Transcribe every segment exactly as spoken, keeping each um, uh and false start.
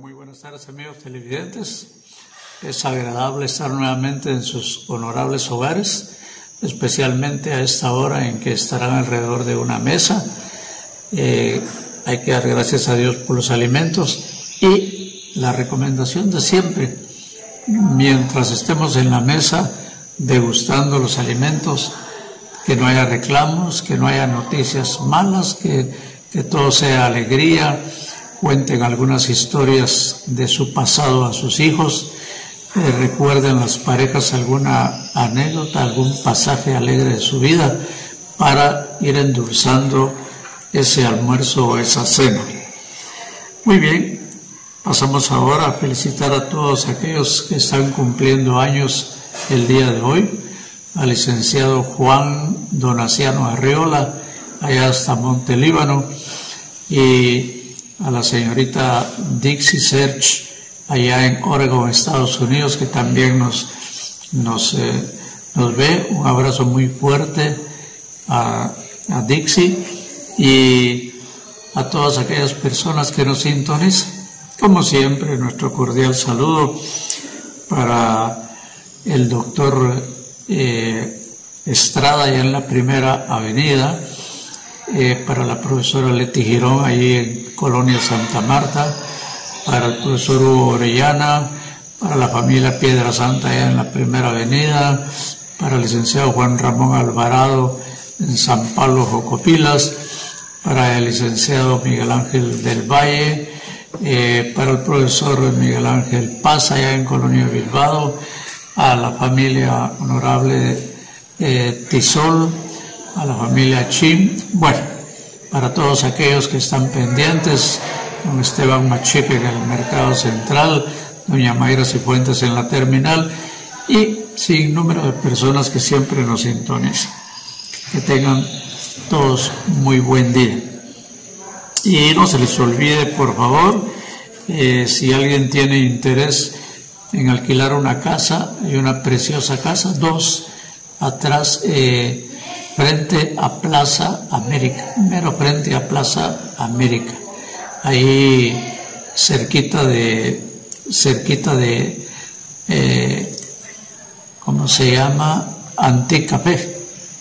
Muy buenas tardes, amigos televidentes. Es agradable estar nuevamente en sus honorables hogares, especialmente a esta hora en que estarán alrededor de una mesa. Eh, hay que dar gracias a Dios por los alimentos y la recomendación de siempre, mientras estemos en la mesa degustando los alimentos, que no haya reclamos, que no haya noticias malas, que, que todo sea alegría. Cuenten algunas historias de su pasado a sus hijos, eh, recuerden las parejas alguna anécdota, algún pasaje alegre de su vida para ir endulzando ese almuerzo o esa cena. Muy bien, pasamos ahora a felicitar a todos aquellos que están cumpliendo años el día de hoy, al licenciado Juan Donaciano Arriola, allá hasta Montelíbano, y a la señorita Dixie Serge, allá en Oregon, Estados Unidos, que también nos, nos, eh, nos ve. Un abrazo muy fuerte a, a Dixie y a todas aquellas personas que nos sintonizan. Como siempre, nuestro cordial saludo para el doctor eh, Estrada, allá en la Primera Avenida, Eh, para la profesora Leti Girón, allí en Colonia Santa Marta, para el profesor Hugo Orellana, para la familia Piedra Santa, allá en la Primera Avenida, para el licenciado Juan Ramón Alvarado, en San Pablo, Jocopilas, para el licenciado Miguel Ángel del Valle, eh, para el profesor Miguel Ángel Paz, allá en Colonia Bilbao, a la familia honorable eh, Tisol, a la familia Chim, bueno, para todos aquellos que están pendientes, don Esteban Machique en el Mercado Central, doña Mayra Cifuentes en la terminal y sin número de personas que siempre nos sintonizan. Que tengan todos muy buen día. Y no se les olvide, por favor, eh, si alguien tiene interés en alquilar una casa, hay una preciosa casa, dos atrás, eh, frente a Plaza América, mero frente a Plaza América, ahí cerquita de, cerquita de, eh, ¿cómo se llama? Anticafé.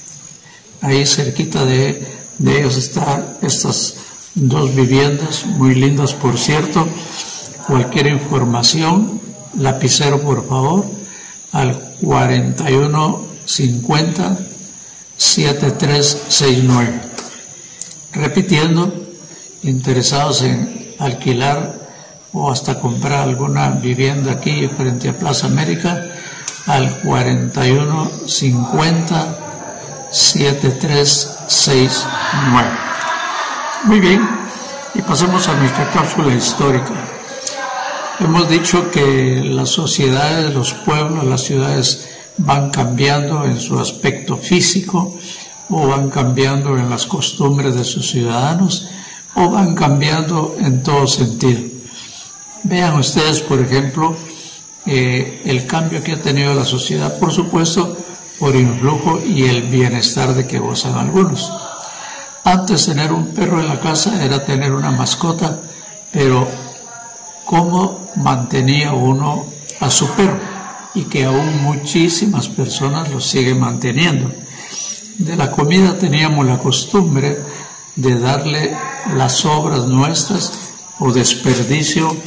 Ahí cerquita de, de ellos están estas dos viviendas, muy lindas por cierto. Cualquier información, lapicero por favor, al cuarenta y uno cincuenta siete tres seis nueve. Repitiendo, interesados en alquilar o hasta comprar alguna vivienda aquí frente a Plaza América, al cuarenta y uno cincuenta siete tres seis nueve. Muy bien, y pasemos a nuestra cápsula histórica. Hemos dicho que las sociedades, los pueblos, las ciudades van cambiando en su aspecto físico, o van cambiando en las costumbres de sus ciudadanos, o van cambiando en todo sentido. Vean ustedes, por ejemplo, eh, el cambio que ha tenido la sociedad, por supuesto, por influjo y el bienestar de que gozan algunos. Antes, tener un perro en la casa era tener una mascota, pero ¿cómo mantenía uno a su perro? Y que aún muchísimas personas lo siguen manteniendo. De la comida teníamos la costumbre de darle las sobras nuestras o desperdicio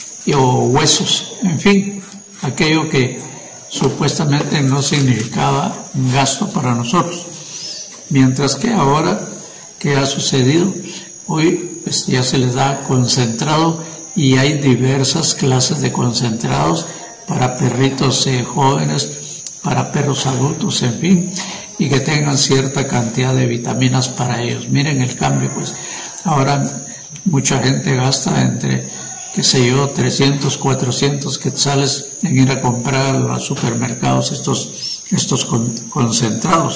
o huesos, en fin, aquello que supuestamente no significaba un gasto para nosotros. Mientras que ahora, ¿qué ha sucedido? Hoy pues, ya se les da concentrado y hay diversas clases de concentrados para perritos eh, jóvenes, para perros adultos, en fin, y que tengan cierta cantidad de vitaminas para ellos. Miren el cambio, pues ahora mucha gente gasta entre, qué sé yo, trescientos, cuatrocientos quetzales en ir a comprar a los supermercados estos, estos con, concentrados.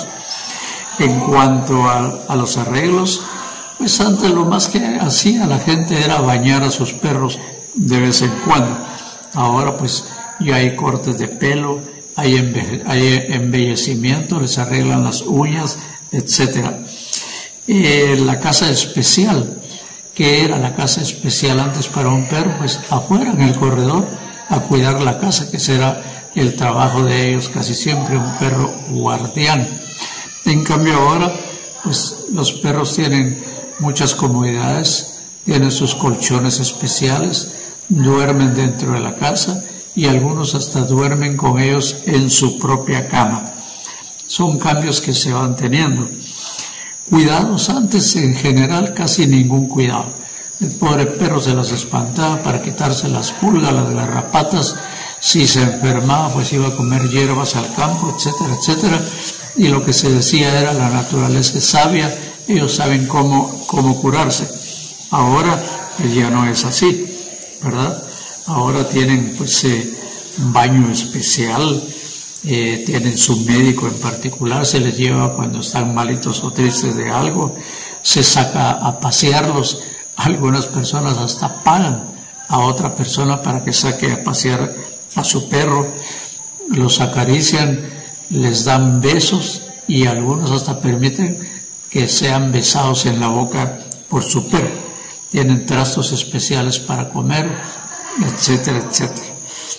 En cuanto a, a los arreglos, pues antes lo más que hacía la gente era bañar a sus perros de vez en cuando. Ahora pues ya hay cortes de pelo, hay, embe hay embellecimiento, les arreglan las uñas, etcétera. Eh, la casa especial, ¿Qué era la casa especial antes para un perro? Pues afuera, en el corredor, a cuidar la casa, que será el trabajo de ellos, casi siempre un perro guardián. En cambio ahora, pues los perros tienen muchas comodidades, tienen sus colchones especiales, duermen dentro de la casa y algunos hasta duermen con ellos en su propia cama. Son cambios que se van teniendo. Cuidados antes, en general, casi ningún cuidado. El pobre perro se las espantaba para quitarse las pulgas, las garrapatas. Si se enfermaba, pues iba a comer hierbas al campo, etcétera, etcétera. Y lo que se decía era: la naturaleza es sabia, ellos saben cómo, cómo curarse. Ahora pues ya no es así, ¿verdad? Ahora tienen pues eh, baño especial, eh, tienen su médico en particular, se les lleva cuando están malitos o tristes de algo, se saca a pasearlos. Algunas personas hasta pagan a otra persona para que saque a pasear a su perro, los acarician, les dan besos y algunos hasta permiten que sean besados en la boca por su perro. Tienen trastos especiales para comer, etcétera, etcétera.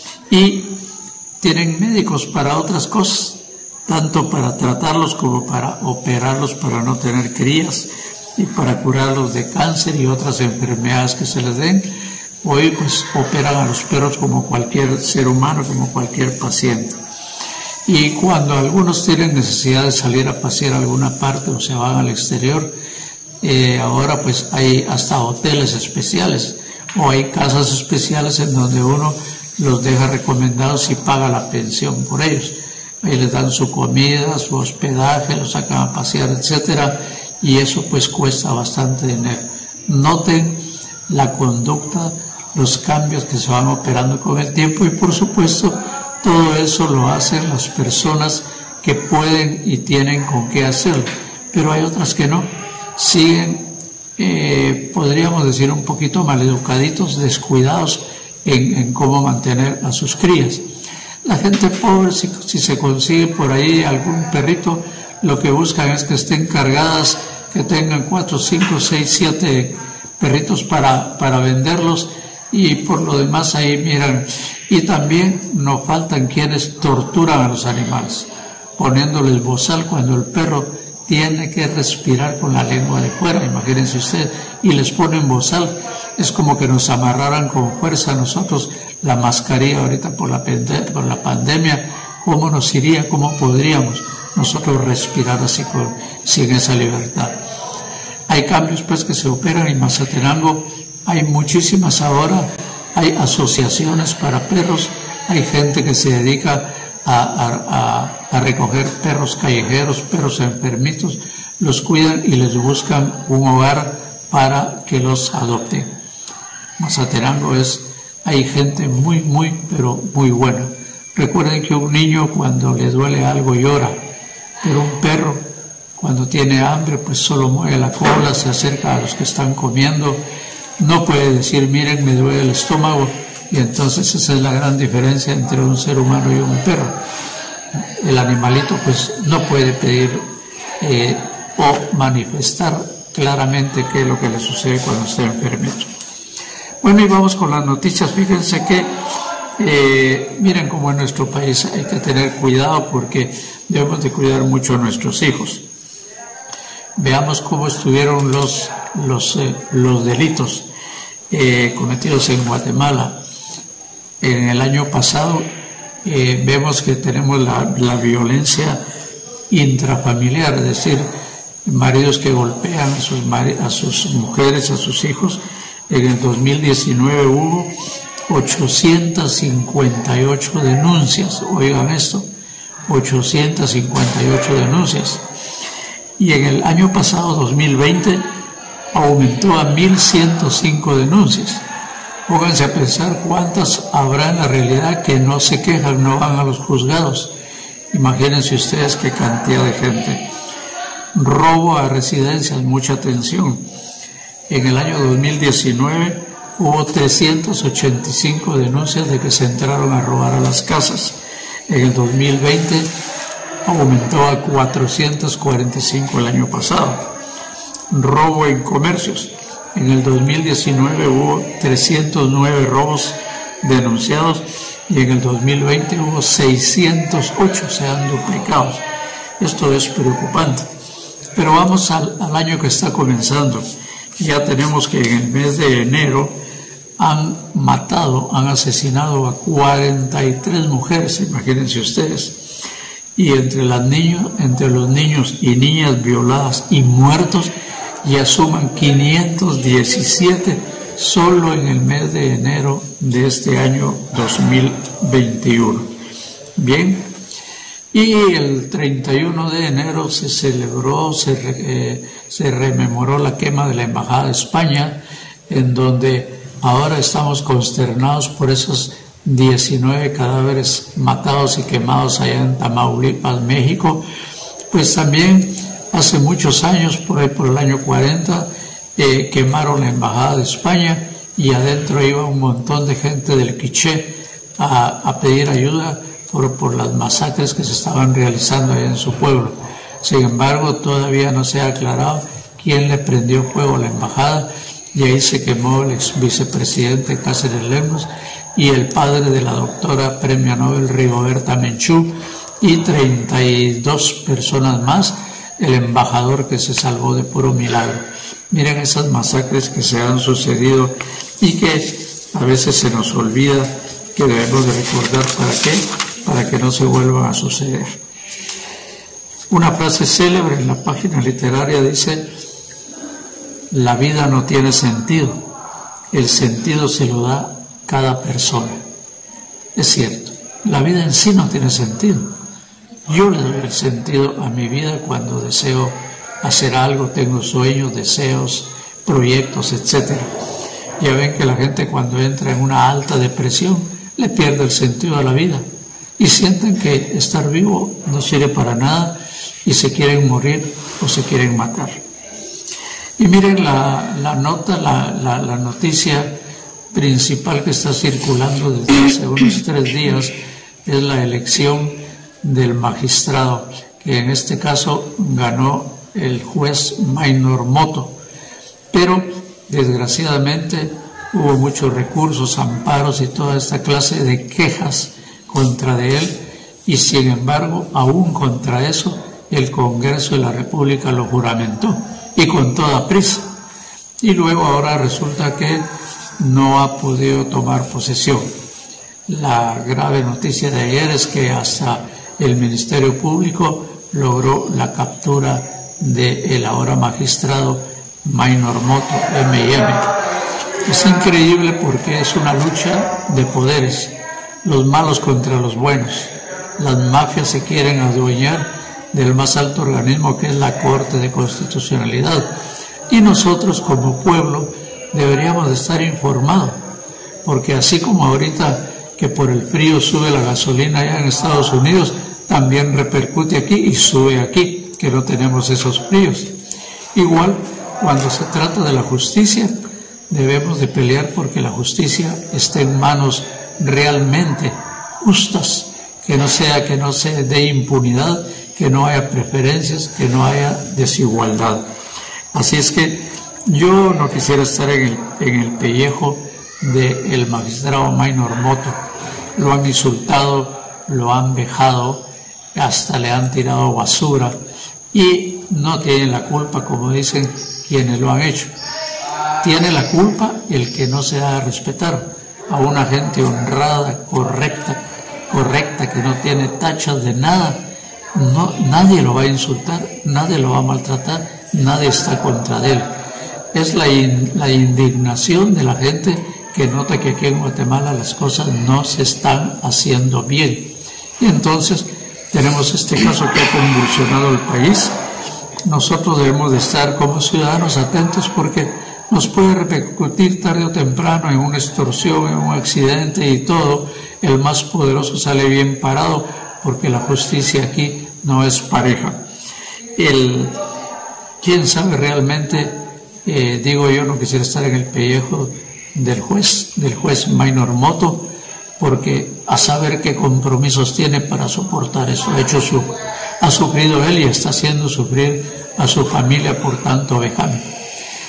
Y tienen médicos para otras cosas, tanto para tratarlos como para operarlos para no tener crías y para curarlos de cáncer y otras enfermedades que se les den. Hoy pues operan a los perros como cualquier ser humano, como cualquier paciente. Y cuando algunos tienen necesidad de salir a pasear a alguna parte o se van al exterior, eh, ahora pues hay hasta hoteles especiales o hay casas especiales en donde uno los deja recomendados y paga la pensión por ellos. Ahí les dan su comida, su hospedaje, los sacan a pasear, etcétera, y eso pues cuesta bastante dinero. Noten la conducta, los cambios que se van operando con el tiempo y por supuesto todo eso lo hacen las personas que pueden y tienen con qué hacerlo, pero hay otras que no, siguen, eh, podríamos decir un poquito maleducaditos, descuidados en, en cómo mantener a sus crías. La gente pobre, si, si se consigue por ahí algún perrito, lo que buscan es que estén cargadas, que tengan cuatro, cinco, seis, siete perritos para, para venderlos y por lo demás ahí miran. Y también no faltan quienes torturan a los animales, poniéndoles bozal cuando el perro tiene que respirar con la lengua de fuera, imagínense ustedes, y les ponen bozal. Es como que nos amarraran con fuerza a nosotros la mascarilla ahorita por la, por la pandemia. ¿Cómo nos iría, cómo podríamos nosotros respirar así con, sin esa libertad? Hay cambios pues que se operan en Mazatenango, hay muchísimas ahora, hay asociaciones para perros, hay gente que se dedica a, a, a recoger perros callejeros, perros enfermitos, los cuidan y les buscan un hogar para que los adopten. Mazatenango es, hay gente muy, muy, pero muy buena. Recuerden que un niño cuando le duele algo llora, pero un perro cuando tiene hambre pues solo mueve la cola, se acerca a los que están comiendo, no puede decir miren me duele el estómago, y entonces esa es la gran diferencia entre un ser humano y un perro. El animalito pues no puede pedir eh, o manifestar claramente qué es lo que le sucede cuando está enfermito. Bueno, y vamos con las noticias. Fíjense que eh, miren cómo en nuestro país hay que tener cuidado porque debemos de cuidar mucho a nuestros hijos. Veamos cómo estuvieron los, los, eh, los delitos eh, cometidos en Guatemala. En el año pasado eh, vemos que tenemos la, la violencia intrafamiliar, es decir, maridos que golpean a sus, a sus mujeres, a sus hijos. En el dos mil diecinueve hubo ochocientas cincuenta y ocho denuncias, oigan esto, ochocientas cincuenta y ocho denuncias. Y en el año pasado, dos mil veinte, aumentó a mil ciento cinco denuncias. Pónganse a pensar cuántas habrá en la realidad que no se quejan, no van a los juzgados. Imagínense ustedes qué cantidad de gente. Robo a residencias, mucha atención. En el año dos mil diecinueve hubo trescientas ochenta y cinco denuncias de que se entraron a robar a las casas. En el dos mil veinte aumentó a cuatrocientos cuarenta y cinco el año pasado. Robo en comercios. En el dos mil diecinueve hubo trescientos nueve robos denunciados y en el dos mil veinte hubo seiscientos ocho, se han duplicado. Esto es preocupante. Pero vamos al, al año que está comenzando. Ya tenemos que en el mes de enero han matado, han asesinado a cuarenta y tres mujeres, imagínense ustedes. Y entre, las niños, entre los niños y niñas violadas y muertos ya suman quinientos diecisiete solo en el mes de enero de este año dos mil veintiuno. Bien, y el treinta y uno de enero se celebró, se, eh, se rememoró la quema de la Embajada de España, en donde ahora estamos consternados por esos diecinueve cadáveres matados y quemados allá en Tamaulipas, México. Pues también hace muchos años, por ahí por el año cuarenta, eh, quemaron la Embajada de España y adentro iba un montón de gente del Quiché a, a pedir ayuda por, por las masacres que se estaban realizando allá en su pueblo. Sin embargo, todavía no se ha aclarado quién le prendió fuego a la embajada, y ahí se quemó el ex vicepresidente Cáceres Lemos y el padre de la doctora premio Nobel Rigoberta Menchú y treinta y dos personas más, el embajador que se salvó de puro milagro. Miren esas masacres que se han sucedido y que a veces se nos olvida que debemos de recordar para qué, para que no se vuelvan a suceder. Una frase célebre en la página literaria dice: la vida no tiene sentido, el sentido se lo da cada persona. Es cierto, la vida en sí no tiene sentido. Yo le doy el sentido a mi vida cuando deseo hacer algo, tengo sueños, deseos, proyectos, etcétera. Ya ven que la gente cuando entra en una alta depresión le pierde el sentido a la vida y sienten que estar vivo no sirve para nada y se quieren morir o se quieren matar. Y miren la, la nota, la, la, la noticia principal que está circulando desde hace unos tres días es la elección del magistrado, que en este caso ganó el juez Maynor Moto, pero desgraciadamente hubo muchos recursos, amparos y toda esta clase de quejas contra de él, y sin embargo, aún contra eso, el Congreso de la República lo juramentó, y con toda prisa. Y luego ahora resulta que no ha podido tomar posesión. La grave noticia de ayer es que hasta el Ministerio Público logró la captura del ahora magistrado Maynor Moto, eme y eme. Es increíble porque es una lucha de poderes, los malos contra los buenos. Las mafias se quieren adueñar del más alto organismo que es la Corte de Constitucionalidad, y nosotros como pueblo deberíamos de estar informados, porque así como ahorita que por el frío sube la gasolina allá en Estados Unidos, también repercute aquí y sube aquí, que no tenemos esos fríos. Igual, cuando se trata de la justicia, debemos de pelear porque la justicia esté en manos realmente justas, que no sea que no se dé impunidad, que no haya preferencias, que no haya desigualdad. Así es que yo no quisiera estar en el, en el pellejo del magistrado Maynor Moto. Lo han insultado, lo han vejado, hasta le han tirado basura y no tienen la culpa, como dicen quienes lo han hecho. Tiene la culpa el que no se da a respetar a una gente honrada, correcta, correcta, que no tiene tachas de nada. No, nadie lo va a insultar, nadie lo va a maltratar, nadie está contra él. Es la, in, la indignación de la gente que nota que aquí en Guatemala las cosas no se están haciendo bien. Y entonces tenemos este caso que ha convulsionado el país. Nosotros debemos de estar como ciudadanos atentos porque nos puede repercutir tarde o temprano en una extorsión, en un accidente y todo. El más poderoso sale bien parado porque la justicia aquí no es pareja. El, ¿Quién sabe realmente? Eh, digo yo, no quisiera estar en el pellejo del juez, del juez Maynor Moto, porque a saber qué compromisos tiene para soportar eso. Ha hecho su, ha sufrido él y está haciendo sufrir a su familia por tanto vejamen.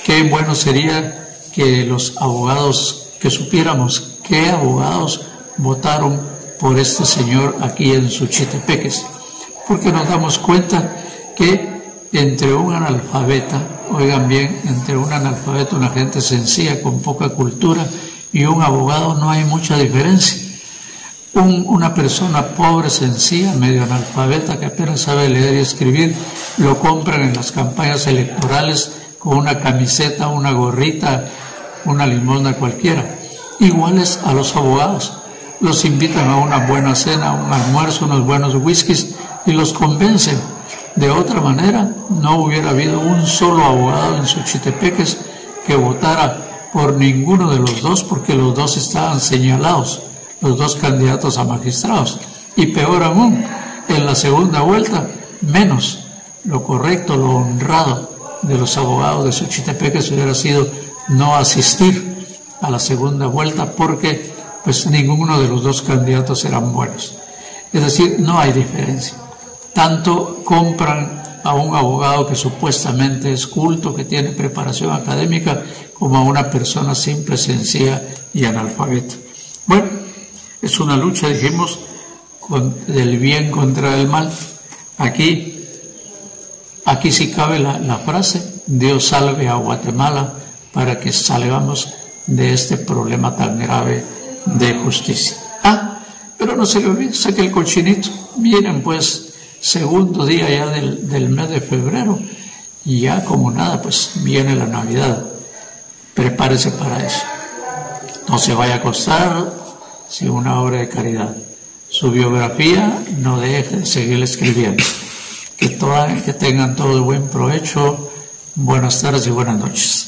qué bueno sería que los abogados, que supiéramos qué abogados votaron por este señor aquí en Suchitepeques, porque nos damos cuenta que entre un analfabeta, oigan bien, entre un analfabeta, una gente sencilla con poca cultura, y un abogado no hay mucha diferencia. Un, una persona pobre, sencilla, medio analfabeta, que apenas sabe leer y escribir, lo compran en las campañas electorales con una camiseta, una gorrita, una limosna cualquiera. Iguales a los abogados. Los invitan a una buena cena, a un almuerzo, unos buenos whiskies y los convencen. De otra manera, no hubiera habido un solo abogado en Suchitepeques que votara por ninguno de los dos, porque los dos estaban señalados, los dos candidatos a magistrados. Y peor aún, en la segunda vuelta, menos. Lo correcto, lo honrado de los abogados de Suchitepeques hubiera sido no asistir a la segunda vuelta, porque pues ninguno de los dos candidatos eran buenos. Es decir, no hay diferencia. Tanto compran a un abogado que supuestamente es culto, que tiene preparación académica, como a una persona simple, sencilla y analfabeta. Bueno, es una lucha, dijimos, con, del bien contra el mal. Aquí, aquí sí cabe la, la frase, Dios salve a Guatemala para que salgamos de este problema tan grave de justicia. Ah, pero no se le olvide, saque el cochinito. Vienen pues segundo día ya del, del mes de febrero, y ya como nada, pues viene la Navidad. Prepárese para eso. No se vaya a acostar sin una obra de caridad. Su biografía no deje de seguir escribiendo. Que, toda, que tengan todo buen provecho. Buenas tardes y buenas noches.